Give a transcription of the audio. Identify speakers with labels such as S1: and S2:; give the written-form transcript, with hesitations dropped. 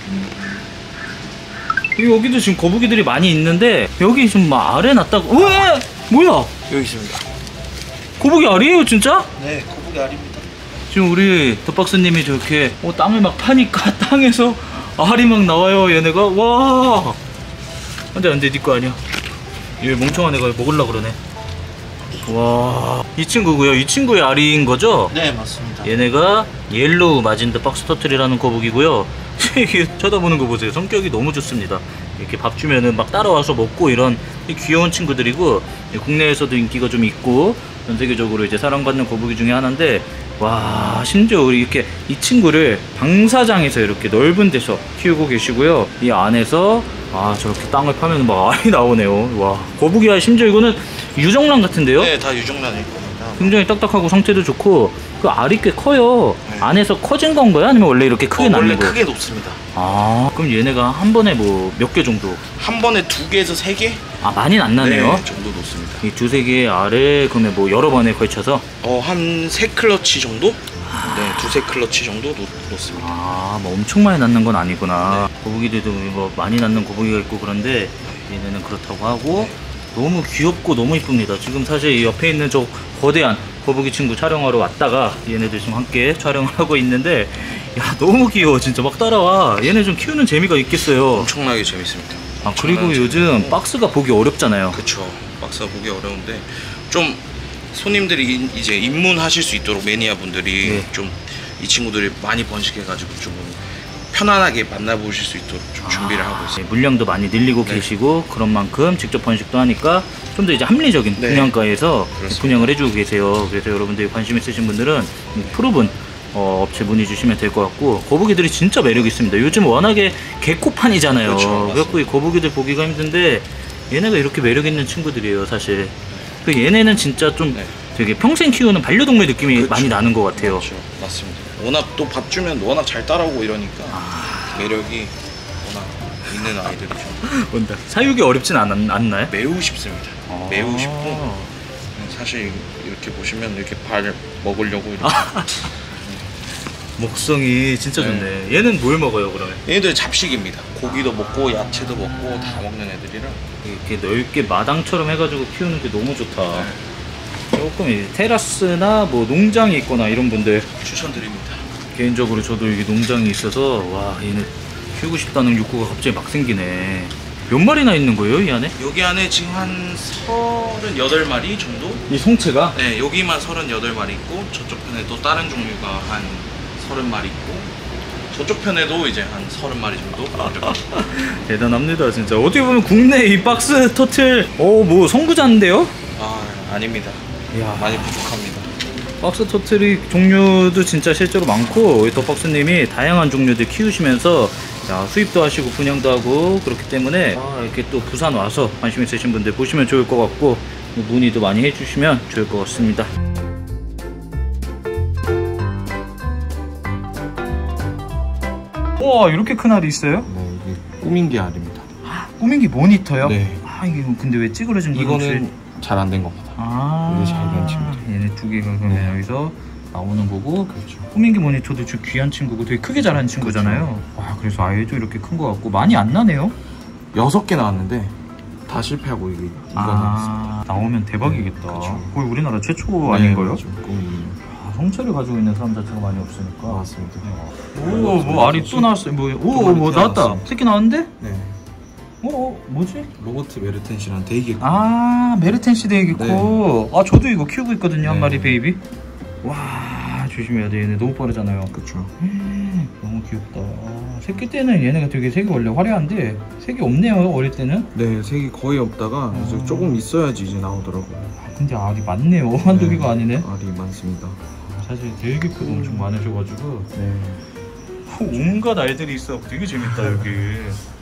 S1: 여기도 지금 거북이들이 많이 있는데 여기 좀 막 알에 놨다고. 왜? 뭐야?
S2: 여기 있습니다.
S1: 거북이 알이에요 진짜?
S2: 네, 거북이 알입니다.
S1: 지금 우리 덧박스님이 저렇게 땅을 막 파니까 땅에서 알이 막 나와요. 얘네가. 와. 안돼 네 거 아니야. 얘 멍청한 애가 먹으려고 그러네. 와, 이 친구고요. 이 친구의 알인 거죠?
S2: 네, 맞습니다.
S1: 얘네가 옐로우 마진드 박스 터틀이라는 거북이고요. 이게 쳐다보는 거 보세요. 성격이 너무 좋습니다. 이렇게 밥 주면은 막 따라와서 먹고 이런 귀여운 친구들이고, 국내에서도 인기가 좀 있고 전 세계적으로 이제 사랑받는 거북이 중에 하나인데, 와, 심지어 우리 이렇게 이 친구를 방사장에서 이렇게 넓은 데서 키우고 계시고요. 이 안에서 저렇게 땅을 파면 막 알이 나오네요. 와, 거북이 알 심지어 이거는 유정란 같은데요?
S2: 네, 다 유정란일 겁니다.
S1: 굉장히 딱딱하고 상태도 좋고 그 알이 꽤 커요.
S2: 네.
S1: 안에서 커진 건가요? 아니면 원래 이렇게 크게 낳는 거예요?
S2: 원래 크게 높습니다.
S1: 그럼 얘네가 한 번에 뭐 몇 개 정도?
S2: 한 번에 2개에서 3개?
S1: 많이는 안 나네요.
S2: 네, 정도 놓습니다.
S1: 이 2-3개의 알을 그러면 뭐 여러 번에 걸쳐서?
S2: 한 3클러치 정도? 네, 2-3클러치 정도 놓습니다.
S1: 뭐 엄청 많이 낳는 건 아니구나. 네. 거북이들도 뭐 많이 낳는 거북이가 있고 그런데 얘네는 그렇다고 하고. 네. 너무 귀엽고 너무 이쁩니다. 지금 사실 이 옆에 있는 저 거대한 거북이 친구 촬영하러 왔다가 얘네들 지금 함께 촬영을 하고 있는데, 야, 너무 귀여워. 진짜 막 따라와. 얘네 좀 키우는 재미가 있겠어요.
S2: 엄청나게 재밌습니다.
S1: 그리고 요즘 박스가 보기 어렵잖아요.
S2: 그쵸. 박스가 보기 어려운데 좀 손님들이 이제 입문하실 수 있도록 매니아 분들이 네. 좀 이 친구들이 많이 번식해가지고 좀 편안하게 만나보실 수 있도록 좀 준비를 하고 있어요.
S1: 물량도 많이 늘리고 네. 계시고 그런 만큼 직접 번식도 하니까 좀 더 이제 합리적인 네. 분양가에서 그렇습니다. 분양을 해주고 계세요. 그래서 여러분들이 관심 있으신 분들은 프로분 업체 문의 주시면 될 것 같고, 거북이들이 진짜 매력 있습니다. 요즘 워낙에 개코판이잖아요.
S2: 그렇죠,
S1: 그래갖고 이 거북이들 보기가 힘든데 얘네가 이렇게 매력 있는 친구들이에요, 사실. 그 얘네는 진짜 좀 네. 되게 평생 키우는 반려동물 느낌이 그렇죠. 많이 나는 것 같아요.
S2: 그렇죠. 맞습니다. 워낙 또 밥 주면 워낙 잘 따라오고 이러니까 매력이 워낙 있는 아이들이죠.
S1: 뭔가 사육이 어렵진 않나요?
S2: 매우 쉽습니다. 매우 쉽고 사실 이렇게 보시면 이렇게 발 먹으려고 이렇게
S1: 먹성이 진짜 좋네. 네. 얘는 뭘 먹어요 그러면?
S2: 얘네들 잡식입니다. 고기도 먹고 야채도 먹고 다 먹는 애들이라
S1: 이렇게 넓게 마당처럼 해가지고 키우는 게 너무 좋다. 네. 조금 테라스나 뭐 농장이 있거나 이런 분들
S2: 추천드립니다. 개인적으로
S1: 저도 이게 농장이 있어서 와, 얘네 키우고 싶다는 욕구가 갑자기 막 생기네. 몇 마리나 있는 거예요 이 안에?
S2: 여기 안에 지금 한 38마리 정도?
S1: 이 송채가?
S2: 네, 여기만 38마리 있고 저쪽 편에 또 다른 종류가 한 30마리 있고 저쪽 편에도 이제 한 30마리 정도?
S1: 대단합니다 진짜. 어떻게 보면 국내 이 박스 터틀 뭐 선구자인데요?
S2: 아닙니다. 이야. 많이 부족합니다.
S1: 박스 터틀이 종류도 진짜 실제로 많고, 덧박스님이 다양한 종류들 키우시면서 수입도 하시고 분양도 하고 그렇기 때문에 이렇게 또 부산 와서 관심 있으신 분들 보시면 좋을 것 같고, 문의도 많이 해주시면 좋을 것 같습니다. 와, 이렇게 큰 알이 있어요?
S2: 네, 이게 꾸민기 알입니다.
S1: 꾸민기 모니터요?
S2: 네.
S1: 이게 근데 왜 찌그러진 거예요?
S2: 이거는 잘 안 된 겁니다. 이게 잘 된 친구들.
S1: 얘네 2개가 그러면 여기서 나오는 거고. 그렇죠. 꾸민기 모니터도 좀 귀한 친구고 되게 크게 자란 친구잖아요. 그렇죠. 와, 그래서 아이도 이렇게 큰 거 같고 많이 안 나네요.
S2: 6개 나왔는데 다 실패하고 이거 나왔습니다.
S1: 나오면 대박이겠다.
S2: 그렇죠.
S1: 거의 우리나라 최초 아닌가요?
S2: 그렇죠.
S1: 성체를 가지고 있는 사람 자체가 많이 없으니까.
S2: 맞습니다.
S1: 뭐 알이 또 나왔어요. 뭐 나왔다. 새끼 나왔는데?
S2: 네.
S1: 뭐지?
S2: 로버트 메르텐시라는 대기개코.
S1: 메르텐시 대기개코. 네. 저도 이거 키우고 있거든요. 네. 한 마리 베이비. 와, 조심해야 돼. 얘네 너무 빠르잖아요.
S2: 그쵸.
S1: 너무 귀엽다. 새끼 때는 얘네가 되게 색이 원래 화려한데 색이 없네요, 어릴 때는.
S2: 네, 색이 거의 없다가 이제 조금 있어야지 이제 나오더라고요.
S1: 근데 알이 많네요. 한두 개가 아니네.
S2: 알이 많습니다.
S1: 사실 대기개코도 엄청 많으셔가지고. 네. 온갖 알들이 있어. 되게 재밌다 여기.